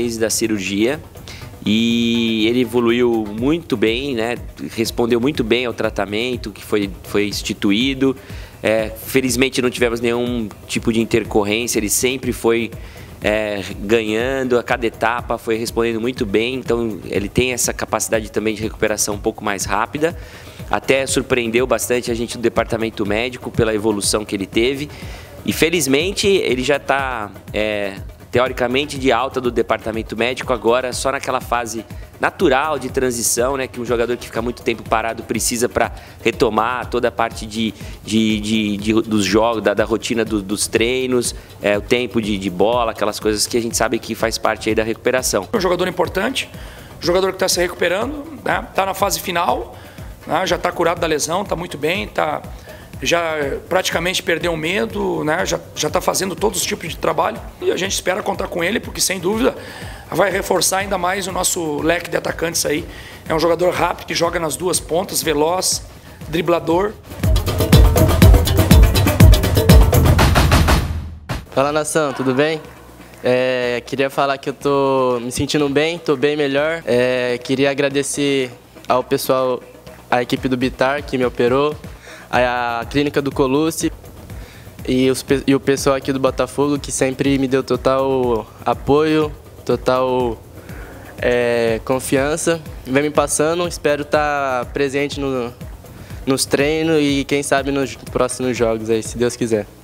meses da cirurgia e ele evoluiu muito bem, né? Respondeu muito bem ao tratamento que foi instituído. Felizmente não tivemos nenhum tipo de intercorrência, ele sempre foi ganhando a cada etapa, foi respondendo muito bem, então ele tem essa capacidade também de recuperação um pouco mais rápida. Até surpreendeu bastante a gente do departamento médico pela evolução que ele teve e felizmente ele já está teoricamente de alta do departamento médico, agora só naquela fase natural de transição, né, que um jogador que fica muito tempo parado precisa para retomar toda a parte dos jogos, da rotina dos treinos, o tempo de bola, aquelas coisas que a gente sabe que faz parte aí da recuperação. É um jogador importante, jogador que está se recuperando, né, está na fase final, né, já está curado da lesão, está muito bem, já praticamente perdeu o medo, né, já está fazendo todos os tipos de trabalho e a gente espera contar com ele, porque sem dúvida vai reforçar ainda mais o nosso leque de atacantes aí. É um jogador rápido que joga nas duas pontas, veloz, driblador. Fala, nação, tudo bem? Queria falar que eu tô me sentindo bem, tô bem melhor. Queria agradecer ao pessoal, à equipe do Bitar que me operou, a clínica do Colucci e o pessoal aqui do Botafogo que sempre me deu total apoio, total confiança. Vem me passando, espero estar presente nos treinos e quem sabe nos próximos jogos aí, se Deus quiser.